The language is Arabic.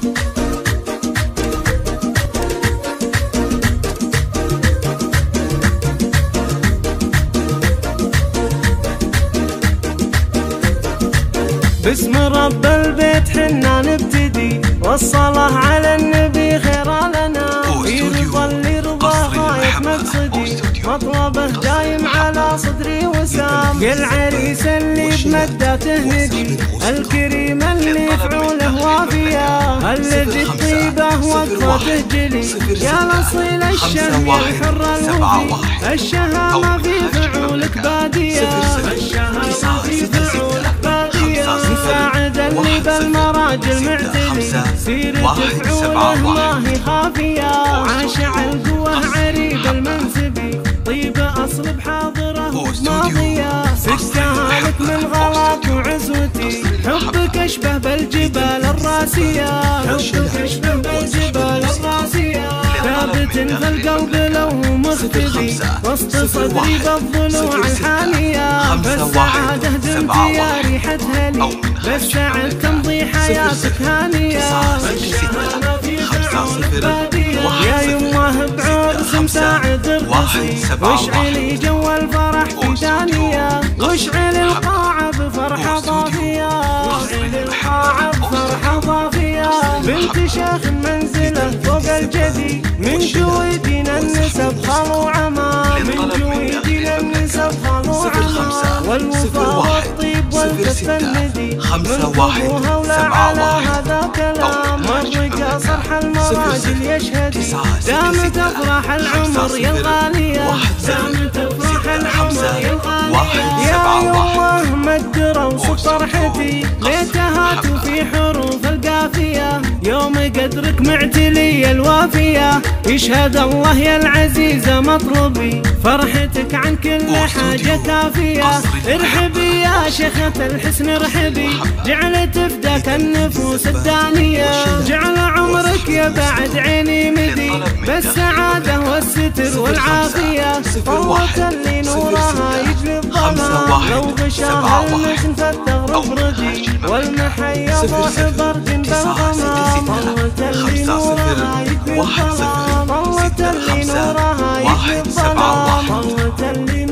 باسم رب البيت حنا نبتدي، والصلاة على النبي خير لنا، في رضا اللي رضاه غاية مقصدي، مطلبه دايم على صدري وسام، يا العريس اللي بمدته ندي، الكريم اللي فعوله وافية، الذي الطيبة وقفته جلي، يا الاصيل الشهم يا الحر الوفي، الشهامة في فعولك بادية، الشهامة في فعولك بادية، مساعد اللي بالمراجل معتلي، سيرة فعوله ما هي خافية، عاشع القوة عريب المنسبي، طيب أصل بحاضره ماضية، سكانك من غلاك وعزوتي، حبك أشبه بالجبال الراسية، حبك أشبه بالجبال الراسية، ثابت في القلب لو مختفي، وسط صدري بالضلوع الحانية، بالسعادة دمتي يا ريحتها لي، بالسعد تمضي حياتك هانية، الشهامة في فعولك بادية، يا يمه بعرس مساعد ارقصي، واشعلي جو الفرح في ثانية، واشعل القاعة بفرحة ضافية، واشعل القاعة بفرحة ضافية، بنت شيخ منزله فوق الجدي، من جويدنا النسب خلو عما، من جويدنا النسب خلو عما، والوفاء والطيب والكف الندي، من قبوها ولا على هذا كلام، والرجا صرح المراجل يشهد، دامت افراح العمر يا الغالية، دامت افراح العمر يا الغالية، يا يمه مدرة وصف فرحتي، ليتها في حروف القافية، يوم قدرك معتلي الوافية، يشهد الله يا العزيزة مطلبي، فرحتك عن كل حاجة كافية، ارحبي يا شيخة الحسن ارحبي، جعل تفداك النفوس الدانية، جعل عمرك يا بعد عيني مدي، بالسعادة والستر والعافية، طوت اللي نورها يجلي الظلام، لو غشاها المسن فتغرب رجي، والمحيا ضوح برد بالغمام، طوت اللي نورها يجلي الظلام، طوت اللي نورها يجلي الظلام، طوت اللي